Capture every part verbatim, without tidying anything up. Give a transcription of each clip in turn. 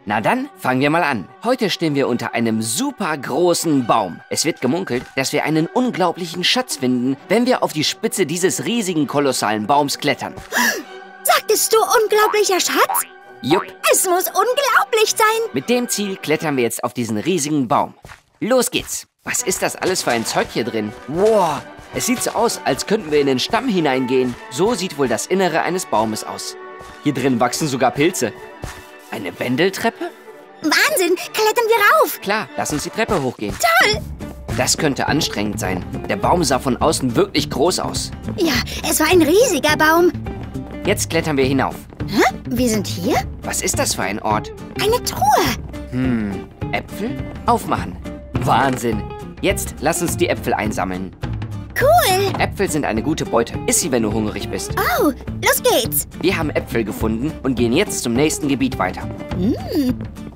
Na dann, fangen wir mal an. Heute stehen wir unter einem super großen Baum. Es wird gemunkelt, dass wir einen unglaublichen Schatz finden, wenn wir auf die Spitze dieses riesigen, kolossalen Baums klettern. Sagtest du unglaublicher Schatz? Jupp. Es muss unglaublich sein. Mit dem Ziel klettern wir jetzt auf diesen riesigen Baum. Los geht's. Was ist das alles für ein Zeug hier drin? Wow, es sieht so aus, als könnten wir in den Stamm hineingehen. So sieht wohl das Innere eines Baumes aus. Hier drin wachsen sogar Pilze. Eine Wendeltreppe? Wahnsinn, klettern wir rauf. Klar, lass uns die Treppe hochgehen. Toll. Das könnte anstrengend sein. Der Baum sah von außen wirklich groß aus. Ja, es war ein riesiger Baum. Jetzt klettern wir hinauf. Hä? Wir sind hier? Was ist das für ein Ort? Eine Truhe. Hm, Äpfel? Aufmachen. Wahnsinn. Jetzt lass uns die Äpfel einsammeln. Cool. Äpfel sind eine gute Beute. Iss sie, wenn du hungrig bist. Oh, los geht's. Wir haben Äpfel gefunden und gehen jetzt zum nächsten Gebiet weiter. Mm.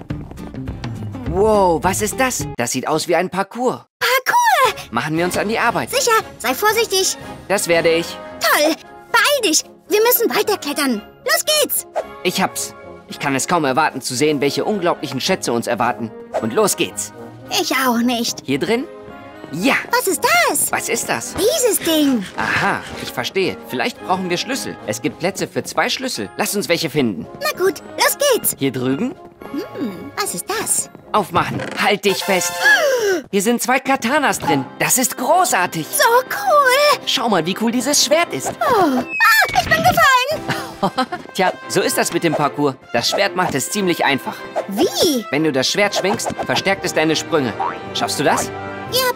Wow, was ist das? Das sieht aus wie ein Parcours. Parcours. Machen wir uns an die Arbeit. Sicher, sei vorsichtig. Das werde ich. Toll, beeil dich. Wir müssen weiterklettern. Los geht's. Ich hab's. Ich kann es kaum erwarten zu sehen, welche unglaublichen Schätze uns erwarten. Und los geht's. Ich auch nicht. Hier drin? Ja. Was ist das? Was ist das? Dieses Ding. Aha, ich verstehe. Vielleicht brauchen wir Schlüssel. Es gibt Plätze für zwei Schlüssel. Lass uns welche finden. Na gut, los geht's. Hier drüben? Hm, was ist das? Aufmachen. Halt dich fest. Hier sind zwei Katanas drin. Das ist großartig. So cool. Schau mal, wie cool dieses Schwert ist. Oh. Ah, ich bin gefallen. Tja, so ist das mit dem Parcours. Das Schwert macht es ziemlich einfach. Wie? Wenn du das Schwert schwingst, verstärkt es deine Sprünge. Schaffst du das? Ja.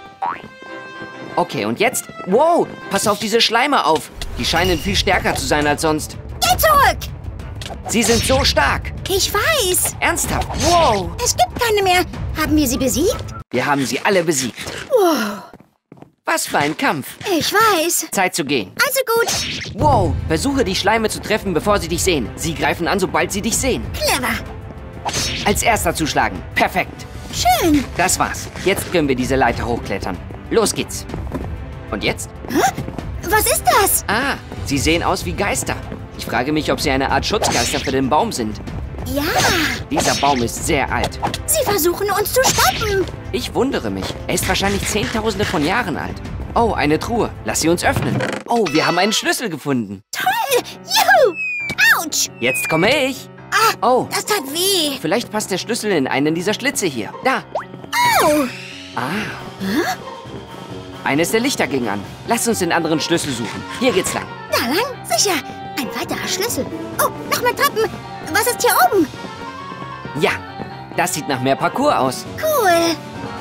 Okay, und jetzt? Wow, pass auf diese Schleime auf. Die scheinen viel stärker zu sein als sonst. Geh zurück. Sie sind so stark. Ich weiß. Ernsthaft? Wow. Es gibt keine mehr. Haben wir sie besiegt? Wir haben sie alle besiegt. Wow. Was für ein Kampf. Ich weiß. Zeit zu gehen. Also gut. Wow, versuche die Schleime zu treffen, bevor sie dich sehen. Sie greifen an, sobald sie dich sehen. Clever. Als erster zuschlagen. Perfekt. Schön. Das war's. Jetzt können wir diese Leiter hochklettern. Los geht's. Und jetzt? Hä? Was ist das? Ah, sie sehen aus wie Geister. Ich frage mich, ob sie eine Art Schutzgeister für den Baum sind. Ja. Dieser Baum ist sehr alt. Sie versuchen uns zu stoppen. Ich wundere mich. Er ist wahrscheinlich Zehntausende von Jahren alt. Oh, eine Truhe. Lass sie uns öffnen. Oh, wir haben einen Schlüssel gefunden. Toll. Juhu. Autsch. Jetzt komme ich. Ah, Oh, das tat weh. vielleicht passt der Schlüssel in einen dieser Schlitze hier. Da. Au. Ah. Eines der Lichter ging an. Lass uns den anderen Schlüssel suchen. Hier geht's lang. Da lang? Sicher. Ein weiterer Schlüssel. Oh, noch mehr Treppen. Was ist hier oben? Ja, das sieht nach mehr Parcours aus. Cool.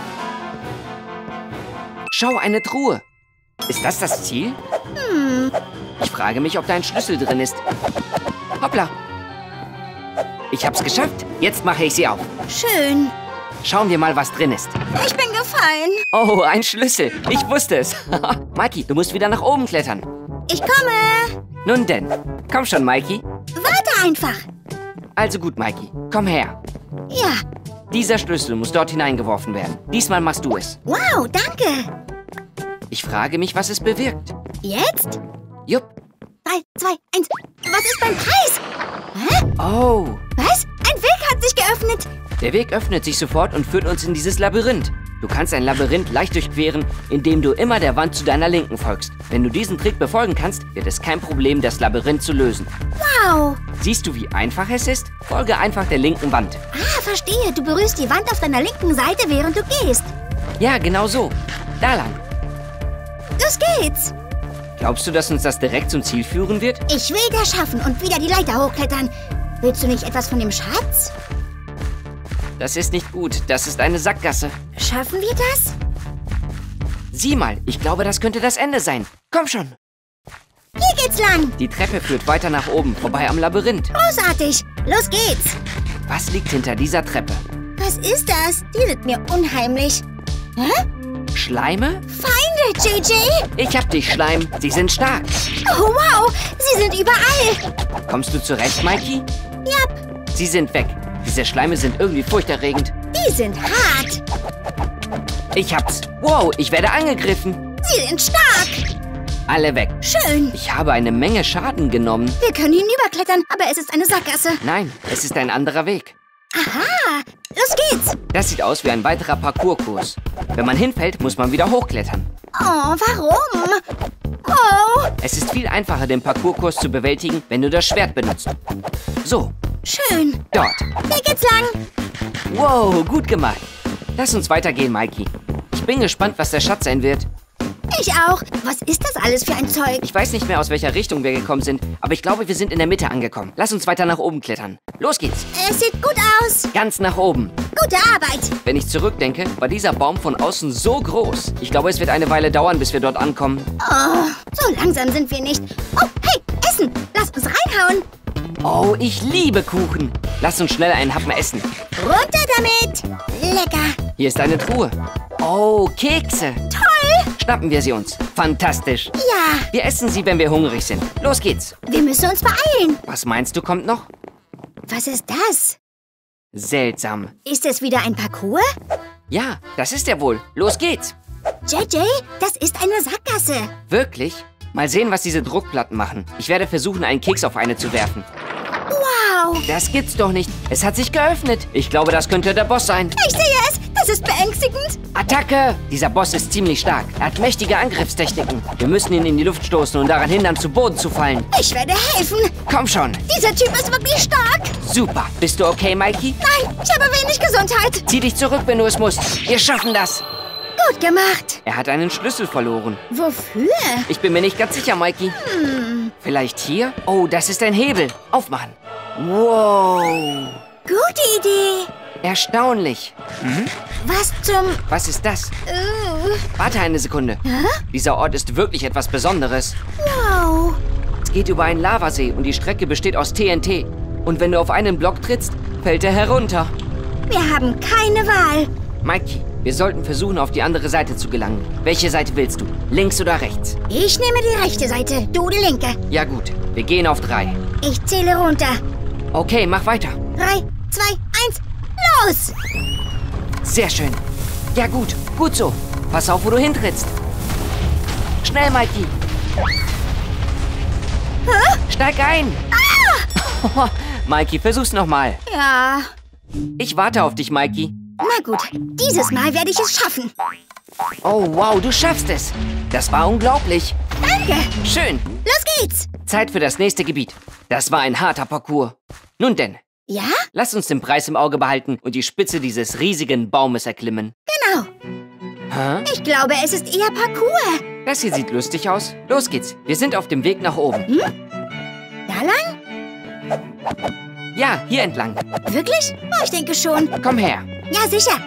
Schau, eine Truhe. Ist das das Ziel? Hm. Ich frage mich, ob da ein Schlüssel drin ist. Hoppla. Ich hab's geschafft. Jetzt mache ich sie auf. Schön. Schauen wir mal, was drin ist. Ich bin gefallen. Oh, ein Schlüssel. Ich wusste es. Mikey, du musst wieder nach oben klettern. Ich komme. Nun denn. Komm schon, Mikey. Warte einfach. Also gut, Mikey. Komm her. Ja. Dieser Schlüssel muss dort hineingeworfen werden. Diesmal machst du es. Wow, danke. Ich frage mich, was es bewirkt. Jetzt? Jupp. Drei, zwei, eins. Was ist mein Preis? Hä? Oh. Was? Ein Weg hat sich geöffnet. Der Weg öffnet sich sofort und führt uns in dieses Labyrinth. Du kannst ein Labyrinth leicht durchqueren, indem du immer der Wand zu deiner Linken folgst. Wenn du diesen Trick befolgen kannst, wird es kein Problem, das Labyrinth zu lösen. Wow. Siehst du, wie einfach es ist? Folge einfach der linken Wand. Ah, verstehe. Du berührst die Wand auf deiner linken Seite, während du gehst. Ja, genau so. Da lang. Los geht's. Glaubst du, dass uns das direkt zum Ziel führen wird? Ich will das schaffen und wieder die Leiter hochklettern. Willst du nicht etwas von dem Schatz? Das ist nicht gut. Das ist eine Sackgasse. Schaffen wir das? Sieh mal, ich glaube, das könnte das Ende sein. Komm schon. Hier geht's lang. Die Treppe führt weiter nach oben, vorbei am Labyrinth. Großartig. Los geht's. Was liegt hinter dieser Treppe? Was ist das? Die sind mir unheimlich. Hä? Schleime? Feinde, J J. Ich hab dich, Schleim. Sie sind stark. Oh, wow. Sie sind überall. Kommst du zurecht, Mikey? Jap. Sie sind weg. Diese Schleime sind irgendwie furchterregend. Die sind hart. Ich hab's. Wow, ich werde angegriffen. Sie sind stark. Alle weg. Schön. Ich habe eine Menge Schaden genommen. Wir können hinüberklettern, aber es ist eine Sackgasse. Nein, es ist ein anderer Weg. Aha, los geht's. Das sieht aus wie ein weiterer Parcourskurs. Wenn man hinfällt, muss man wieder hochklettern. Oh, warum? Oh, Es ist viel einfacher, den Parcourskurs zu bewältigen, wenn du das Schwert benutzt. So, schön. dort. Hier geht's lang. Wow, gut gemacht. Lass uns weitergehen, Mikey. Ich bin gespannt, was der Schatz sein wird. Ich auch. Was ist das alles für ein Zeug? Ich weiß nicht mehr, aus welcher Richtung wir gekommen sind, aber ich glaube, wir sind in der Mitte angekommen. Lass uns weiter nach oben klettern. Los geht's. Es sieht gut aus. Ganz nach oben. Gute Arbeit. Wenn ich zurückdenke, war dieser Baum von außen so groß. Ich glaube, es wird eine Weile dauern, bis wir dort ankommen. Oh, so langsam sind wir nicht. Oh, hey, Essen. Lass uns reinhauen. Oh, ich liebe Kuchen. Lass uns schnell einen Happen essen. Runter damit. Lecker. Hier ist eine Truhe. Oh, Kekse. Toll. Schnappen wir sie uns. Fantastisch. Ja, Wir essen sie, wenn wir hungrig sind. Los geht's. wir müssen uns beeilen. Was meinst du, kommt noch? Was ist das? Seltsam. Ist es wieder ein Parcours? Ja, das ist er wohl. Los geht's. J J, das ist eine Sackgasse. Wirklich? Mal sehen, was diese Druckplatten machen. Ich werde versuchen, einen Keks auf eine zu werfen. Wow. Das gibt's doch nicht. Es hat sich geöffnet. Ich glaube, das könnte der Boss sein. Ich sehe es. Das ist beängstigend. Attacke! Dieser Boss ist ziemlich stark. Er hat mächtige Angriffstechniken. Wir müssen ihn in die Luft stoßen und daran hindern, zu Boden zu fallen. Ich werde helfen. Komm schon. Dieser Typ ist wirklich stark. Super. Bist du okay, Mikey? Nein, ich habe wenig Gesundheit. Zieh dich zurück, wenn du es musst. Wir schaffen das. Gut gemacht. Er hat einen Schlüssel verloren. Wofür? Ich bin mir nicht ganz sicher, Mikey. Vielleicht hier? Oh, das ist ein Hebel. Aufmachen. Wow. Gute Idee. Erstaunlich. Was zum... Was ist das? Uh, Warte eine Sekunde. Dieser Ort ist wirklich etwas Besonderes. wow. Es geht über einen Lavasee und die Strecke besteht aus T N T. Und wenn du auf einen Block trittst, fällt er herunter. Wir haben keine Wahl. Mikey, wir sollten versuchen, auf die andere Seite zu gelangen. Welche Seite willst du? Links oder rechts? Ich nehme die rechte Seite, du die linke. Ja gut, wir gehen auf drei. Ich zähle runter. Okay, mach weiter. Drei, zwei, eins, los! Sehr schön. Ja gut, gut so. Pass auf, wo du hintrittst. Schnell, Mikey. Steig ein. Ah! Mikey, versuch's nochmal. Ja, Ich warte auf dich, Mikey. na gut. Dieses Mal werde ich es schaffen. Oh, wow, du schaffst es. Das war unglaublich. Danke. Schön. Los geht's. Zeit für das nächste Gebiet. Das war ein harter Parcours. Nun denn, Ja, lass uns den Preis im Auge behalten und die Spitze dieses riesigen Baumes erklimmen. genau. Hä? Ich glaube, es ist eher Parcours. Das hier sieht lustig aus. Los geht's. Wir sind auf dem Weg nach oben. Da lang? Ja, hier entlang. Wirklich? Oh, ich denke schon. Komm her. Ja, sicher.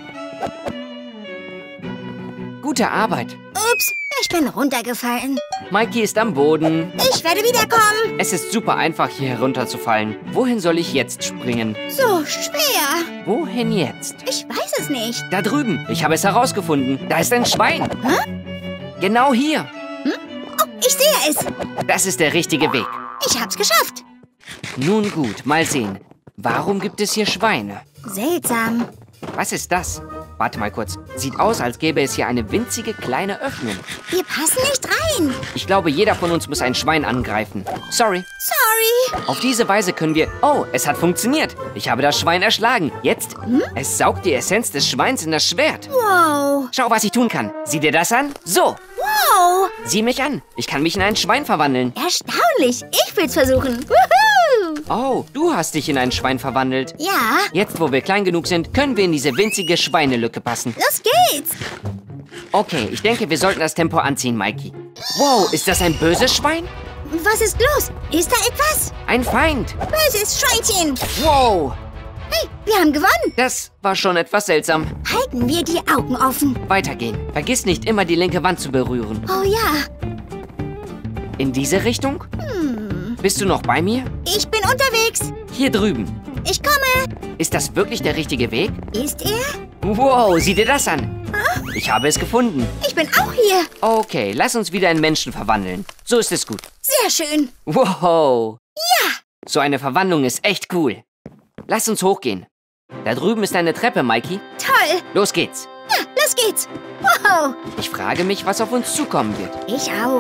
Gute Arbeit. Ups, ich bin runtergefallen. Mikey ist am Boden. Ich werde wiederkommen. Es ist super einfach, hier herunterzufallen. Wohin soll ich jetzt springen? So schwer. Wohin jetzt? Ich weiß es nicht. Da drüben. Ich habe es herausgefunden. Da ist ein Schwein. Hä? Genau hier. Oh, ich sehe es. Das ist der richtige Weg. Ich hab's geschafft. Nun gut, mal sehen. Warum gibt es hier Schweine? Seltsam. Was ist das? Warte mal kurz. Sieht aus, als gäbe es hier eine winzige kleine Öffnung. Wir passen nicht rein. Ich glaube, jeder von uns muss ein Schwein angreifen. Sorry. Sorry. Auf diese Weise können wir... Oh, es hat funktioniert. Ich habe das Schwein erschlagen. Jetzt? Es saugt die Essenz des Schweins in das Schwert. Wow. Schau, was ich tun kann. Sieh dir das an. So. Wow. Sieh mich an. Ich kann mich in ein Schwein verwandeln. Erstaunlich. Ich will's versuchen. Wuhu. Oh, du hast dich in ein Schwein verwandelt. Ja, Jetzt, wo wir klein genug sind, können wir in diese winzige Schweinelücke passen. los geht's. Okay, ich denke, wir sollten das Tempo anziehen, Mikey. Wow, ist das ein böses Schwein? Was ist los? Ist da etwas? Ein Feind. Böses Schweinchen. Wow, Hey, wir haben gewonnen. das war schon etwas seltsam. Halten wir die Augen offen. Weitergehen. Vergiss nicht immer, die linke Wand zu berühren. Oh ja, In diese Richtung? Bist du noch bei mir? ich bin unterwegs. Hier drüben. Ich komme. Ist das wirklich der richtige Weg? Ist er? Wow, sieh dir das an. Ich habe es gefunden. Ich bin auch hier. Okay, lass uns wieder in Menschen verwandeln. So ist es gut. Sehr schön. Wow. Ja. So eine Verwandlung ist echt cool. Lass uns hochgehen. Da drüben ist eine Treppe, Mikey. Toll. Los geht's. Ja, los geht's. Wow. Ich frage mich, was auf uns zukommen wird. Ich auch.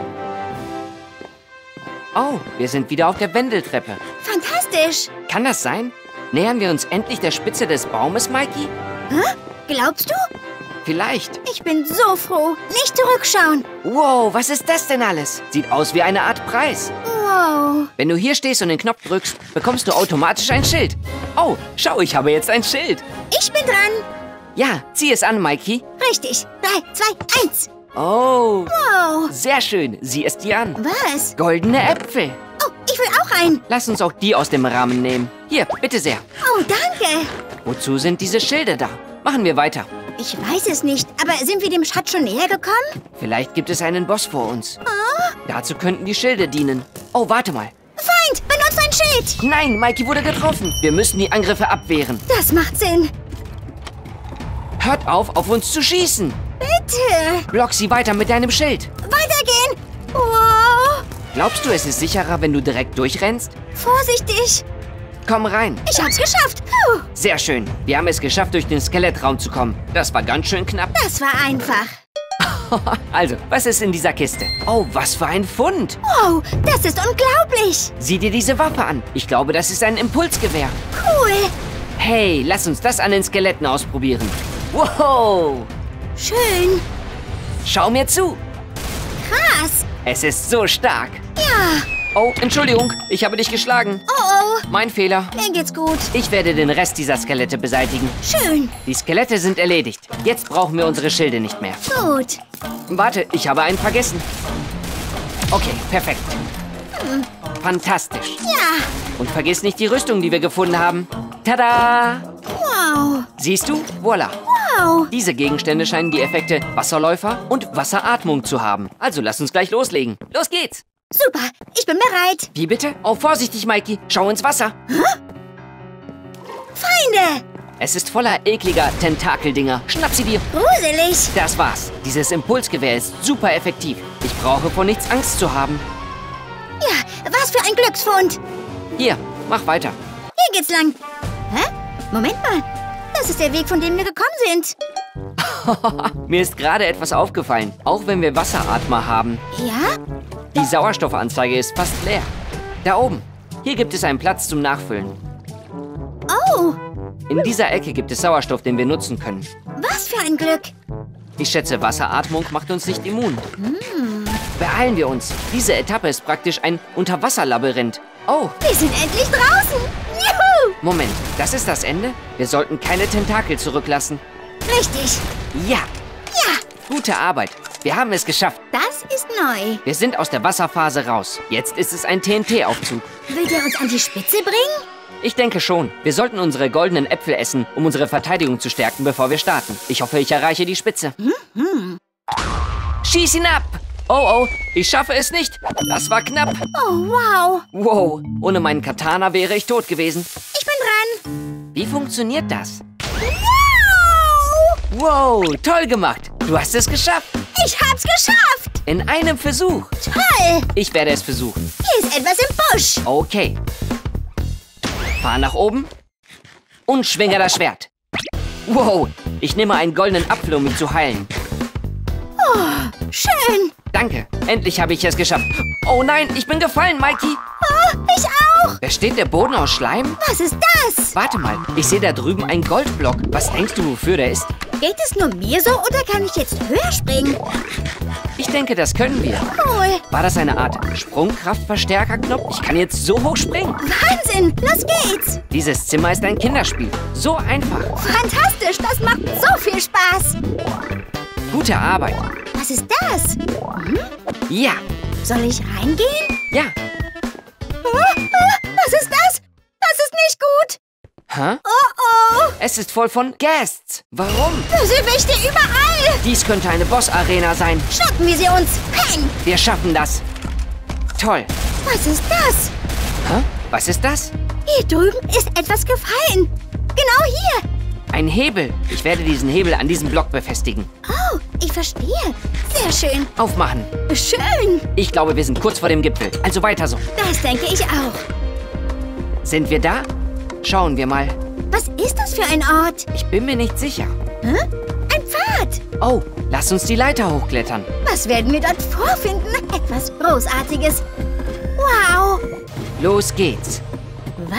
Oh, wir sind wieder auf der Wendeltreppe. Fantastisch. Kann das sein? Nähern wir uns endlich der Spitze des Baumes, Mikey? Hä? Glaubst du? Vielleicht. Ich bin so froh. Nicht zurückschauen. Wow, was ist das denn alles? Sieht aus wie eine Art Preis. Wow. Wenn du hier stehst und den Knopf drückst, bekommst du automatisch ein Schild. Oh, schau, ich habe jetzt ein Schild. Ich bin dran. Ja, zieh es an, Mikey. Richtig. Drei, zwei, eins. Oh, Wow. sehr schön. Sieh es dir an. Was? Goldene Äpfel. Oh, ich will auch einen. Lass uns auch die aus dem Rahmen nehmen. Hier, bitte sehr. Oh, danke. Wozu sind diese Schilde da? Machen wir weiter. Ich weiß es nicht, aber sind wir dem Schatz schon näher gekommen? Vielleicht gibt es einen Boss vor uns. Dazu könnten die Schilde dienen. Oh, warte mal. Feind, benutzt ein Schild. Nein, Mikey wurde getroffen. Wir müssen die Angriffe abwehren. Das macht Sinn. Hört auf, auf uns zu schießen. Bitte. Block sie weiter mit deinem Schild. Weitergehen. Wow. Glaubst du, es ist sicherer, wenn du direkt durchrennst? Vorsichtig. Komm rein. Ich hab's geschafft. Puh, Sehr schön. Wir haben es geschafft, durch den Skelettraum zu kommen. Das war ganz schön knapp. das war einfach. Also, was ist in dieser Kiste? Oh, was für ein Fund. Wow, das ist unglaublich. Sieh dir diese Waffe an. Ich glaube, das ist ein Impulsgewehr. Cool. Hey, lass uns das an den Skeletten ausprobieren. Wow. Schön. Schau mir zu. Krass. Es ist so stark. Ja. Oh, Entschuldigung, ich habe dich geschlagen. Oh, oh. Mein Fehler. Mir geht's gut. Ich werde den Rest dieser Skelette beseitigen. Schön. Die Skelette sind erledigt. Jetzt brauchen wir unsere Schilde nicht mehr. Gut. Warte, ich habe einen vergessen. Okay, perfekt. Fantastisch. Ja. Und vergiss nicht die Rüstung, die wir gefunden haben. Tada! Wow. Siehst du? Voila. Wow. Diese Gegenstände scheinen die Effekte Wasserläufer und Wasseratmung zu haben. Also lass uns gleich loslegen. Los geht's! Super. Ich bin bereit. Wie bitte? Oh, vorsichtig, Mikey. Schau ins Wasser. Feinde. Es ist voller ekliger Tentakeldinger. Schnapp sie dir. Gruselig. Das war's. Dieses Impulsgewehr ist super effektiv. Ich brauche vor nichts Angst zu haben. Ja, was für ein Glücksfund. Hier, mach weiter. Hier geht's lang. Hä? Moment mal. Das ist der Weg, von dem wir gekommen sind. Mir ist gerade etwas aufgefallen. Auch wenn wir Wasseratmer haben. Ja? Die Sauerstoffanzeige ist fast leer. Da oben. Hier gibt es einen Platz zum Nachfüllen. Oh, In dieser Ecke gibt es Sauerstoff, den wir nutzen können. was für ein Glück. Ich schätze, Wasseratmung macht uns nicht immun. Beeilen wir uns. Diese Etappe ist praktisch ein Unterwasserlabyrinth. Oh, Wir sind endlich draußen. Juhu. Moment. Das ist das Ende? Wir sollten keine Tentakel zurücklassen. Richtig. Ja, Ja, gute Arbeit. Wir haben es geschafft. das ist neu. Wir sind aus der Wasserphase raus. Jetzt ist es ein T N T-Aufzug. Will der uns an die Spitze bringen? Ich denke schon. Wir sollten unsere goldenen Äpfel essen, um unsere Verteidigung zu stärken, bevor wir starten. Ich hoffe, ich erreiche die Spitze. Schieß ihn ab! Oh, oh, ich schaffe es nicht. Das war knapp. Oh, wow. Wow, ohne meinen Katana wäre ich tot gewesen. Ich bin dran. Wie funktioniert das? Wow. Wow, toll gemacht. Du hast es geschafft. Ich hab's geschafft. In einem Versuch. Toll. Ich werde es versuchen. Hier ist etwas im Busch. Okay. Fahr nach oben und schwinge das Schwert. Wow, ich nehme einen goldenen Apfel, um mich zu heilen. Schön. Danke, endlich habe ich es geschafft. Oh nein, ich bin gefallen, Mikey. Oh, ich auch. Besteht der Boden aus Schleim? Was ist das? Warte mal, ich sehe da drüben einen Goldblock. Was denkst du, wofür der ist? Geht es nur mir so oder kann ich jetzt höher springen? Ich denke, das können wir. Cool. War das eine Art Sprungkraftverstärkerknopf? Ich kann jetzt so hoch springen. Wahnsinn. Los geht's. Dieses Zimmer ist ein Kinderspiel. So einfach. Fantastisch. Das macht so viel Spaß. Gute Arbeit. Was ist das? Ja, Soll ich reingehen? ja. Ah, ah, was ist das? Das ist nicht gut. Hä? Oh, oh. Es ist voll von Ghasts. Warum? Bösewichte überall. Dies könnte eine Boss-Arena sein. Schnappen wir sie uns. Peng. Wir schaffen das. Toll. Was ist das? Hä? Was ist das? Hier drüben ist etwas gefallen. Genau hier. Ein Hebel. Ich werde diesen Hebel an diesem Block befestigen. Oh, ich verstehe. Sehr schön. Aufmachen. Schön. Ich glaube, wir sind kurz vor dem Gipfel. Also weiter so. Das denke ich auch. Sind wir da? Schauen wir mal. Was ist das für ein Ort? Ich bin mir nicht sicher. Hä? Ein Pfad. Oh, lass uns die Leiter hochklettern. Was werden wir dort vorfinden? Etwas Großartiges. Wow. Los geht's. Was?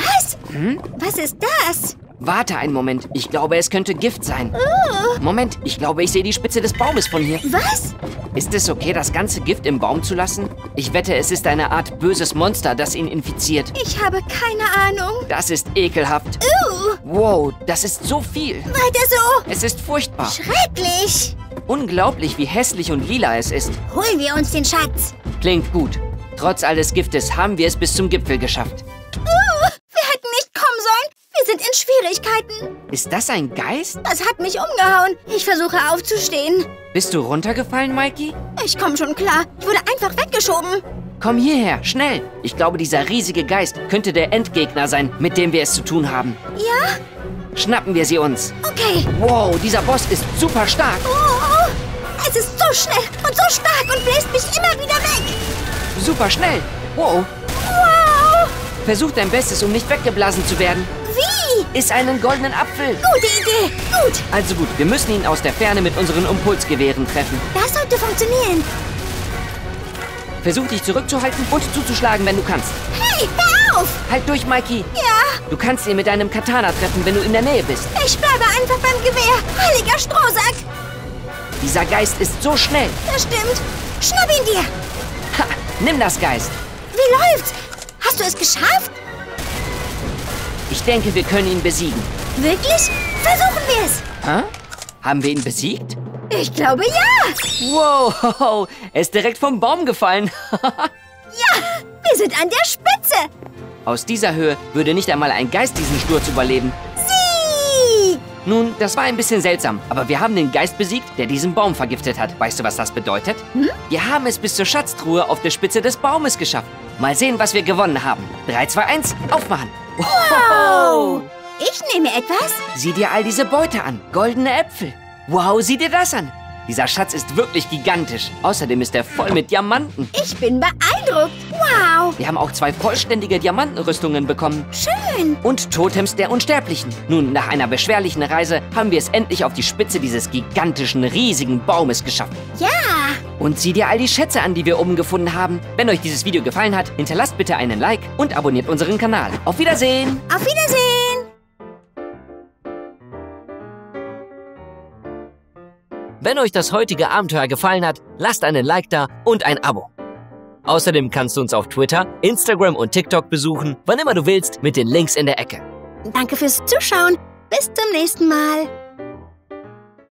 Hm? Was ist das? Warte einen Moment. Ich glaube, es könnte Gift sein. Oh. Moment, ich glaube, ich sehe die Spitze des Baumes von hier. Was? Ist es okay, das ganze Gift im Baum zu lassen? Ich wette, es ist eine Art böses Monster, das ihn infiziert. Ich habe keine Ahnung. Das ist ekelhaft. Uh. Wow, das ist so viel. Weiter so. Es ist furchtbar. Schrecklich. Unglaublich, wie hässlich und lila es ist. Holen wir uns den Schatz. Klingt gut. Trotz all des Giftes haben wir es bis zum Gipfel geschafft. Uh, wir hätten nicht kommen sollen. Wir sind in Schwierigkeiten. Ist das ein Geist? Das hat mich umgehauen. Ich versuche aufzustehen. Bist du runtergefallen, Mikey? Ich komme schon klar. Ich wurde einfach weggeschoben. Komm hierher, schnell. Ich glaube, dieser riesige Geist könnte der Endgegner sein, mit dem wir es zu tun haben. Ja? Schnappen wir sie uns. Okay. Wow, dieser Boss ist super stark. Oh, es ist so schnell und so stark und bläst mich immer wieder weg. Super schnell. Wow. Wow. Versuch dein Bestes, um nicht weggeblasen zu werden. Wie? Iss einen goldenen Apfel. Gute Idee. Gut. Also gut, wir müssen ihn aus der Ferne mit unseren Impulsgewehren treffen. Das sollte funktionieren. Versuch dich zurückzuhalten und zuzuschlagen, wenn du kannst. Hey, hör auf. Halt durch, Mikey. Ja, Du kannst ihn mit deinem Katana treffen, wenn du in der Nähe bist. ich bleibe einfach beim Gewehr. Heiliger Strohsack. Dieser Geist ist so schnell. Das stimmt. Schnapp ihn dir. Ha, nimm das, Geist. Wie läuft's? Hast du es geschafft? Ich denke, wir können ihn besiegen. Wirklich? Versuchen wir es. Hä? Haben wir ihn besiegt? Ich glaube ja. Wow, er ist direkt vom Baum gefallen. Ja, wir sind an der Spitze. Aus dieser Höhe würde nicht einmal ein Geist diesen Sturz überleben. Sieg! Nun, das war ein bisschen seltsam, aber wir haben den Geist besiegt, der diesen Baum vergiftet hat. Weißt du, was das bedeutet? Hm? Wir haben es bis zur Schatztruhe auf der Spitze des Baumes geschafft. Mal sehen, was wir gewonnen haben. drei, zwei, eins, aufmachen. Wow. Ich nehme etwas. Sieh dir all diese Beute an. Goldene Äpfel. Wow, sieh dir das an. Dieser Schatz ist wirklich gigantisch. Außerdem ist er voll mit Diamanten. Ich bin beeindruckt. Wow. Wir haben auch zwei vollständige Diamantenrüstungen bekommen. Schön. Und Totems der Unsterblichen. Nun, nach einer beschwerlichen Reise haben wir es endlich auf die Spitze dieses gigantischen, riesigen Baumes geschafft. Ja. Und sieh dir all die Schätze an, die wir oben gefunden haben. Wenn euch dieses Video gefallen hat, hinterlasst bitte einen Like und abonniert unseren Kanal. Auf Wiedersehen! Auf Wiedersehen. Wenn euch das heutige Abenteuer gefallen hat, lasst einen Like da und ein Abo. Außerdem kannst du uns auf Twitter, Instagram und TikTok besuchen, wann immer du willst, mit den Links in der Ecke. Danke fürs Zuschauen. Bis zum nächsten Mal.